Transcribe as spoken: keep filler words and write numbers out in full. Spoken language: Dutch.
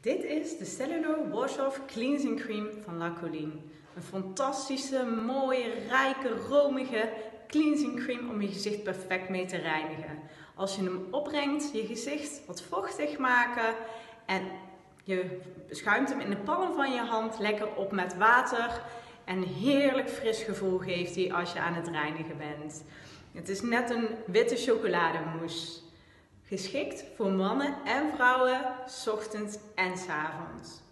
Dit is de Cellular Wash-Off Cleansing Cream van Lacoline. Een fantastische, mooie, rijke, romige cleansing cream om je gezicht perfect mee te reinigen. Als je hem opbrengt, je gezicht wat vochtig maken en je schuimt hem in de palm van je hand lekker op met water. En een heerlijk fris gevoel geeft hij als je aan het reinigen bent. Het is net een witte chocolademousse. Geschikt voor mannen en vrouwen, 's ochtends en 's avonds.